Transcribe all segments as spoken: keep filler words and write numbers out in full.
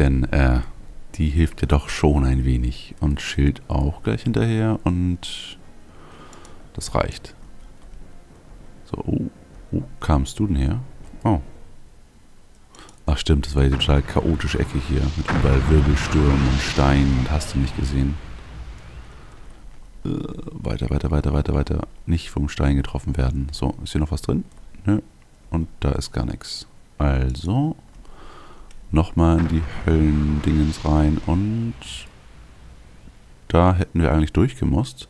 denn äh, die hilft ja doch schon ein wenig. Und Schild auch gleich hinterher und das reicht. So, oh, wo kamst du denn her? Oh. Ach stimmt, das war die total chaotische Ecke hier. Mit überall Wirbelstürmen und Steinen und hast du nicht gesehen. Äh, weiter, weiter, weiter, weiter, weiter. Nicht vom Stein getroffen werden. So, ist hier noch was drin? Nö. Und da ist gar nichts. Also nochmal in die Höllendingens rein und da hätten wir eigentlich durchgemusst.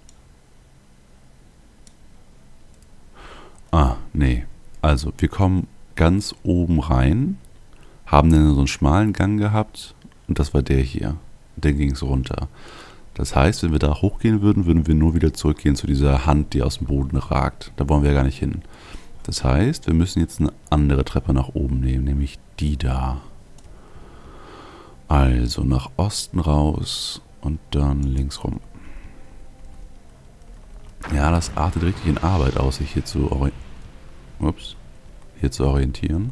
Ah, nee. Also, wir kommen ganz oben rein, haben dann so einen schmalen Gang gehabt und das war der hier. Dann ging es runter. Das heißt, wenn wir da hochgehen würden, würden wir nur wieder zurückgehen zu dieser Hand, die aus dem Boden ragt. Da wollen wir ja gar nicht hin. Das heißt, wir müssen jetzt eine andere Treppe nach oben nehmen, nämlich die da. Also nach Osten raus und dann links rum. Ja, das artet richtig in Arbeit aus, sich hier zu, ori Ups. hier zu orientieren.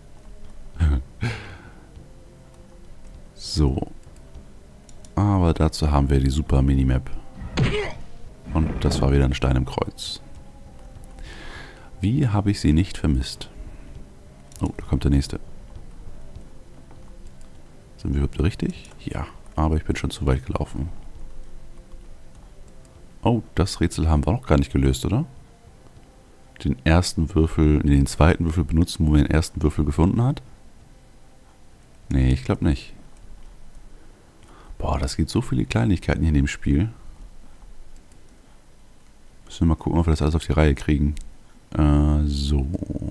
So. Aber dazu haben wir die super Minimap. Und das war wieder ein Stein im Kreuz. Wie habe ich sie nicht vermisst? Oh, da kommt der nächste. Sind wir überhaupt richtig? Ja, aber ich bin schon zu weit gelaufen. Oh, das Rätsel haben wir noch gar nicht gelöst, oder? Den ersten Würfel, nee, den zweiten Würfel benutzen, wo man den ersten Würfel gefunden hat? Nee, ich glaube nicht. Boah, das gibt so viele Kleinigkeiten hier in dem Spiel. Müssen wir mal gucken, ob wir das alles auf die Reihe kriegen. Äh, so.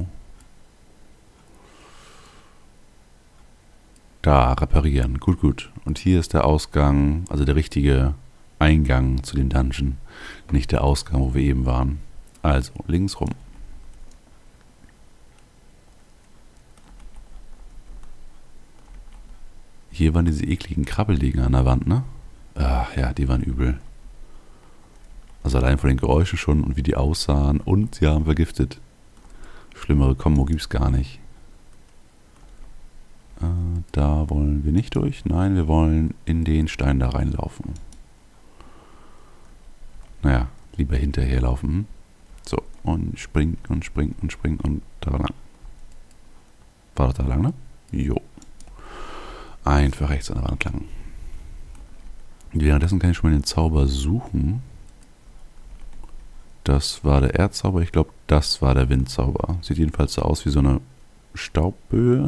Da, reparieren. Gut, gut. Und hier ist der Ausgang, also der richtige Eingang zu dem Dungeon. Nicht der Ausgang, wo wir eben waren. Also, links rum. Hier waren diese ekligen Krabbeldinger an der Wand, ne? Ach ja, die waren übel. Also allein von den Geräuschen schon und wie die aussahen. Und sie haben vergiftet. Schlimmere Kombo gibt's gar nicht. Äh, da wollen wir nicht durch. Nein, wir wollen in den Stein da reinlaufen. Naja, lieber hinterherlaufen. Hm? So, und springen und springen und springen und da lang. War das da lang, ne? Jo. Einfach rechts an der Wand lang. Währenddessen kann ich schon mal den Zauber suchen. Das war der Erdzauber. Ich glaube, das war der Windzauber. Sieht jedenfalls so aus wie so eine Staubböe.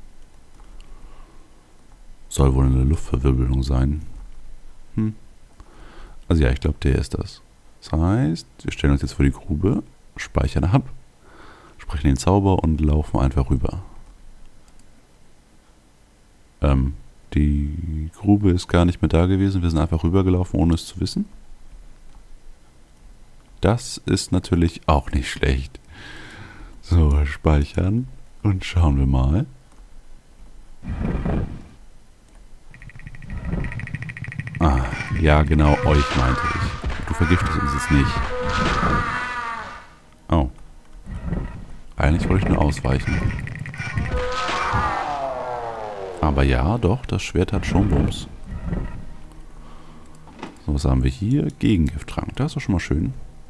Soll wohl eine Luftverwirbelung sein. Hm. Also ja, ich glaube, der ist das. Das heißt, wir stellen uns jetzt vor die Grube, speichern ab, sprechen den Zauber und laufen einfach rüber. Ähm, die Grube ist gar nicht mehr da gewesen. Wir sind einfach rübergelaufen, ohne es zu wissen. Das ist natürlich auch nicht schlecht. So, speichern und schauen wir mal. Ah, ja genau, euch meinte ich. Du vergiftest uns jetzt nicht. Oh. Eigentlich wollte ich nur ausweichen. Aber ja, doch, das Schwert hat schon Bums. So, was haben wir hier? Gegengifttrank. Das ist doch schon mal schön.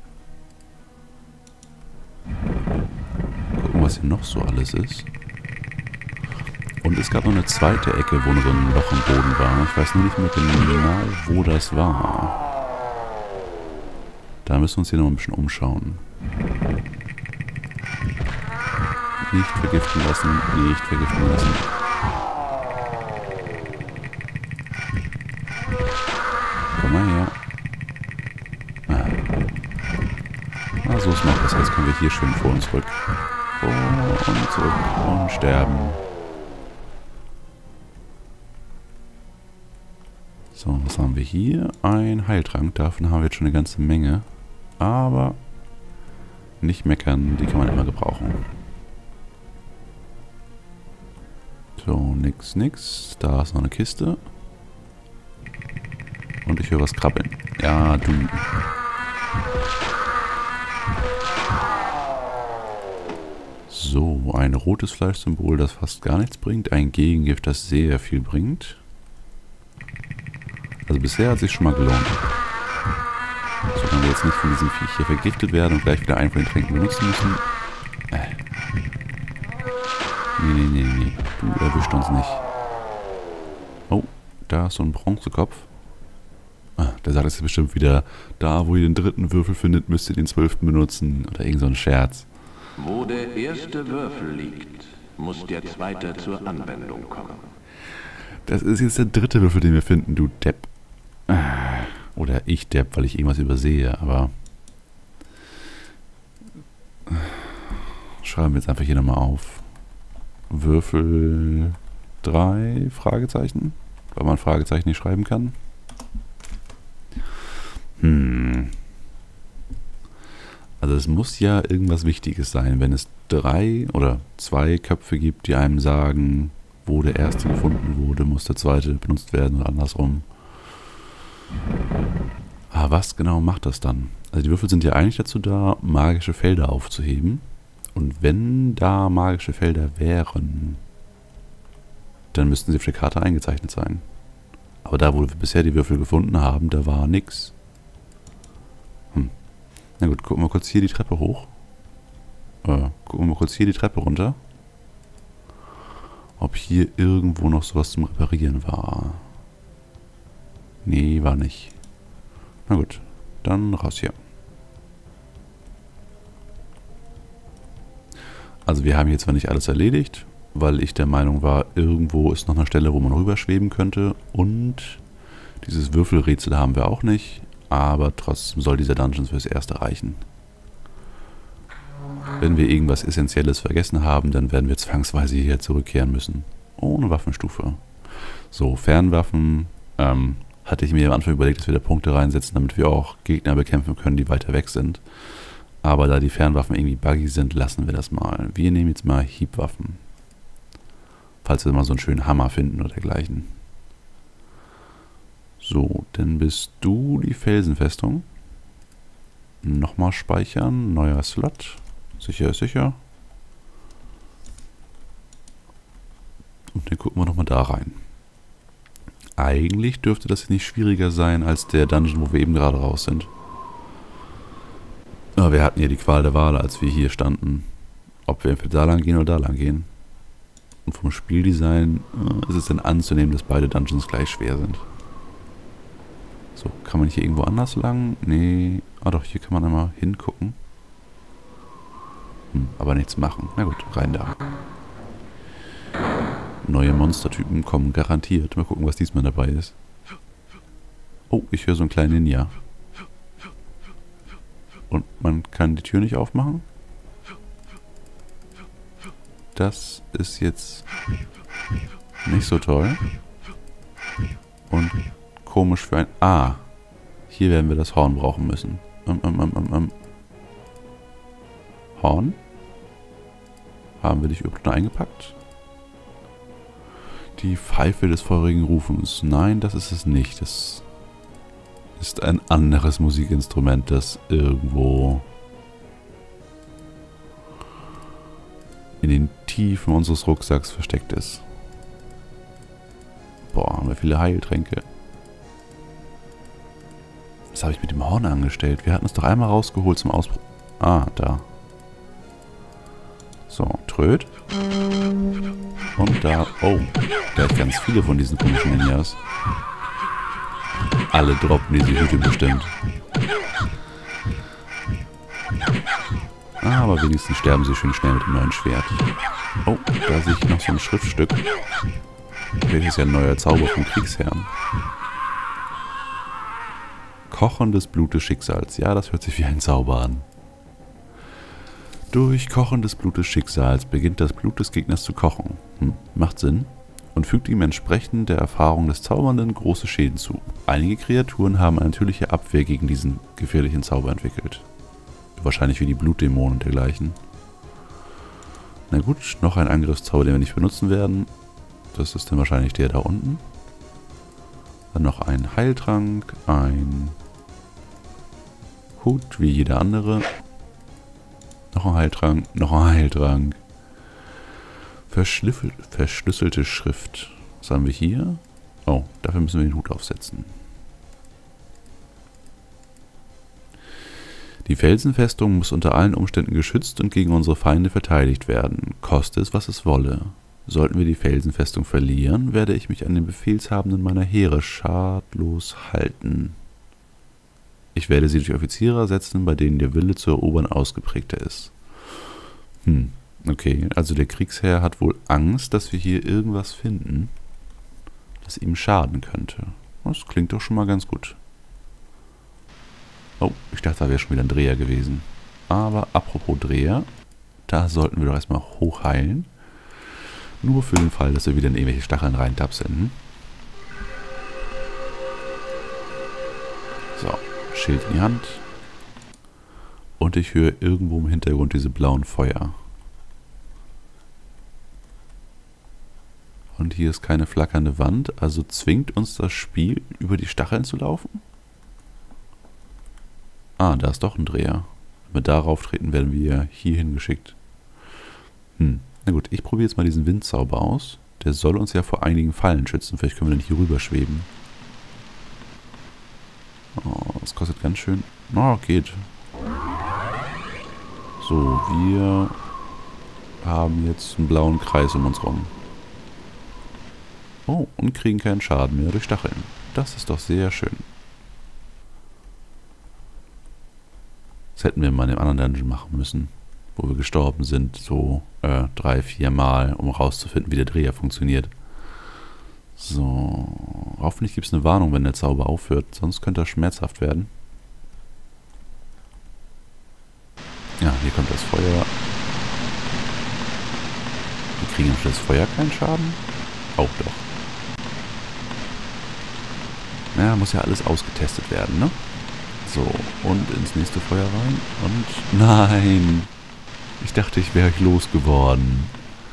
Gucken, was hier noch so alles ist. Und es gab noch eine zweite Ecke, wo nur so ein Loch im Boden war. Ich weiß nur nicht mehr genau, wo das war. Da müssen wir uns hier noch ein bisschen umschauen. Nicht vergiften lassen, nicht vergiften lassen. Komm mal her. Ah, ah so ist noch besser. Jetzt können wir hier schön vor und zurück. Vor und zurück und sterben. So, was haben wir hier? Ein Heiltrank. Davon haben wir jetzt schon eine ganze Menge. Aber nicht meckern, die kann man immer gebrauchen. So, nix, nix. Da ist noch eine Kiste. Und ich höre was krabbeln. Ja, du. So, ein rotes Fleischsymbol, das fast gar nichts bringt. Ein Gegengift, das sehr viel bringt. Also bisher hat es sich schon mal gelohnt. Solange wir jetzt nicht von diesem Viech hier vergiftet werden und gleich wieder einen von den Tränken benutzen müssen. Äh. Nee, nee, nee, nee. Du erwischt uns nicht. Oh, da ist so ein Bronzekopf. Ah, der sagt jetzt bestimmt wieder, da wo ihr den dritten Würfel findet, müsst ihr den zwölften benutzen. Oder irgend so ein Scherz. Wo der erste Würfel liegt, muss der zweite zur Anwendung kommen. Das ist jetzt der dritte Würfel, den wir finden, du Depp. Oder ich Depp, weil ich irgendwas übersehe, aber... Schreiben wir jetzt einfach hier nochmal auf. Würfel drei, Fragezeichen. Weil man Fragezeichen nicht schreiben kann. Hm... Also es muss ja irgendwas Wichtiges sein, wenn es drei oder zwei Köpfe gibt, die einem sagen, wo der erste gefunden wurde, muss der zweite benutzt werden oder andersrum. Aber was genau macht das dann? Also die Würfel sind ja eigentlich dazu da, magische Felder aufzuheben. Und wenn da magische Felder wären, dann müssten sie auf der Karte eingezeichnet sein. Aber da, wo wir bisher die Würfel gefunden haben, da war nix. Hm. Na gut, gucken wir kurz hier die Treppe hoch. Äh, gucken wir mal kurz hier die Treppe runter. Ob hier irgendwo noch sowas zum Reparieren war. Nee, war nicht. Na gut, dann raus hier. Also wir haben hier zwar nicht alles erledigt, weil ich der Meinung war, irgendwo ist noch eine Stelle, wo man rüberschweben könnte. Und dieses Würfelrätsel haben wir auch nicht. Aber trotzdem soll dieser Dungeon fürs Erste reichen. Wenn wir irgendwas Essentielles vergessen haben, dann werden wir zwangsweise hierher zurückkehren müssen. Ohne Waffenstufe. So, Fernwaffen ähm, hatte ich mir am Anfang überlegt, dass wir da Punkte reinsetzen, damit wir auch Gegner bekämpfen können, die weiter weg sind. Aber da die Fernwaffen irgendwie buggy sind, lassen wir das mal. Wir nehmen jetzt mal Hiebwaffen. Falls wir mal so einen schönen Hammer finden oder dergleichen. So, dann bist du die Felsenfestung. Nochmal speichern, neuer Slot. Sicher ist sicher. Und dann gucken wir nochmal da rein. Eigentlich dürfte das nicht schwieriger sein als der Dungeon, wo wir eben gerade raus sind. Aber wir hatten ja die Qual der Wahl, als wir hier standen. Ob wir entweder da lang gehen oder da lang gehen. Und vom Spieldesign äh, ist es dann anzunehmen, dass beide Dungeons gleich schwer sind. So, kann man hier irgendwo anders lang? Nee. Ah doch, hier kann man einmal hingucken. Hm, aber nichts machen. Na gut, rein da. Neue Monstertypen kommen garantiert. Mal gucken, was diesmal dabei ist. Oh, ich höre so einen kleinen Ninja. Und man kann die Tür nicht aufmachen? Das ist jetzt nicht so toll. Und komisch für ein... Ah, hier werden wir das Horn brauchen müssen. Ähm, ähm, ähm, ähm, ähm. Horn? Haben wir dich überhaupt noch eingepackt? Die Pfeife des feurigen Rufens. Nein, das ist es nicht. Das ist ein anderes Musikinstrument, das irgendwo in den Tiefen unseres Rucksacks versteckt ist. Boah, haben wir viele Heiltränke. Was habe ich mit dem Horn angestellt? Wir hatten es doch einmal rausgeholt zum Ausbruch. Ah, da. So, Tröd. Und da... Oh, gleich ganz viele von diesen komischen Ninjas. Alle droppen diese Hüte bestimmt. Aber wenigstens sterben sie schön schnell mit dem neuen Schwert. Oh, da sehe ich noch so ein Schriftstück. Vielleicht ist ja ein neuer Zauber vom Kriegsherrn. Kochendes Blut des Schicksals. Ja, das hört sich wie ein Zauber an. Durch Kochen des Blut des Schicksals beginnt das Blut des Gegners zu kochen. Hm, macht Sinn. Und fügt ihm entsprechend der Erfahrung des Zaubernden große Schäden zu. Einige Kreaturen haben eine natürliche Abwehr gegen diesen gefährlichen Zauber entwickelt. Wahrscheinlich wie die Blutdämonen und dergleichen. Na gut, noch ein Angriffszauber, den wir nicht benutzen werden. Das ist dann wahrscheinlich der da unten. Dann noch ein Heiltrank, ein Hut wie jeder andere. Noch ein Heiltrank, noch ein Heiltrank. Verschlüsselte Schrift. Was haben wir hier? Oh, dafür müssen wir den Hut aufsetzen. Die Felsenfestung muss unter allen Umständen geschützt und gegen unsere Feinde verteidigt werden, koste es, was es wolle. Sollten wir die Felsenfestung verlieren, werde ich mich an den Befehlshabenden meiner Heere schadlos halten. Ich werde sie durch Offiziere ersetzen, bei denen der Wille zu erobern ausgeprägter ist. Hm, okay, also der Kriegsherr hat wohl Angst, dass wir hier irgendwas finden, das ihm schaden könnte. Das klingt doch schon mal ganz gut. Oh, ich dachte, da wäre schon wieder ein Dreher gewesen. Aber apropos Dreher, da sollten wir doch erstmal hochheilen. Nur für den Fall, dass wir wieder in irgendwelche Stacheln reintapsen. So, Schild in die Hand. Und ich höre irgendwo im Hintergrund diese blauen Feuer. Und hier ist keine flackernde Wand, also zwingt uns das Spiel, über die Stacheln zu laufen? Ah, da ist doch ein Dreher. Wenn wir darauf treten, werden wir hier hingeschickt. Hm, na gut, ich probiere jetzt mal diesen Windzauber aus. Der soll uns ja vor einigen Fallen schützen. Vielleicht können wir dann hier rüber schweben. Oh, das kostet ganz schön. Oh, geht. So, wir haben jetzt einen blauen Kreis um uns rum. Oh, und kriegen keinen Schaden mehr durch Stacheln. Das ist doch sehr schön. Das hätten wir mal in einem anderen Dungeon machen müssen, wo wir gestorben sind, so äh, drei, vier Mal, um rauszufinden, wie der Dreher funktioniert. So, hoffentlich gibt es eine Warnung, wenn der Zauber aufhört, sonst könnte er schmerzhaft werden. Ja, hier kommt das Feuer. Wir kriegen durch das Feuer keinen Schaden? Auch doch. Naja, muss ja alles ausgetestet werden, ne? So, und ins nächste Feuer rein. Und nein! Ich dachte, ich wäre losgeworden.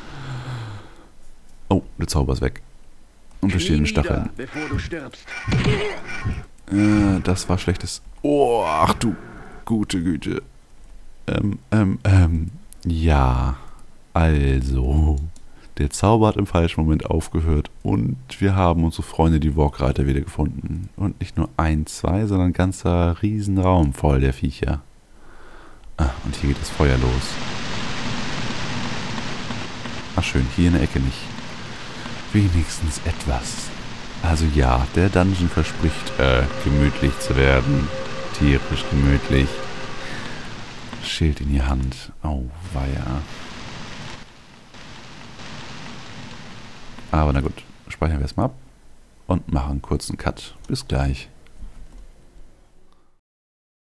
Oh, der Zauber ist weg. Und wir stehen in Stacheln. Bevor du stirbst. Äh, das war schlechtes... Oh, ach du gute Güte. Ähm, ähm, ähm... Ja, also... Der Zauber hat im falschen Moment aufgehört und wir haben unsere Freunde, die Walkreiter, wieder gefunden. Und nicht nur ein, zwei, sondern ein ganzer Riesenraum voll der Viecher. Ah, und hier geht das Feuer los. Ach schön, hier in der Ecke nicht. Wenigstens etwas. Also ja, der Dungeon verspricht, äh, gemütlich zu werden. Tierisch gemütlich. Schild in die Hand. Oh, weia. Aber na gut, speichern wir es mal ab und machen einen kurzen Cut. Bis gleich.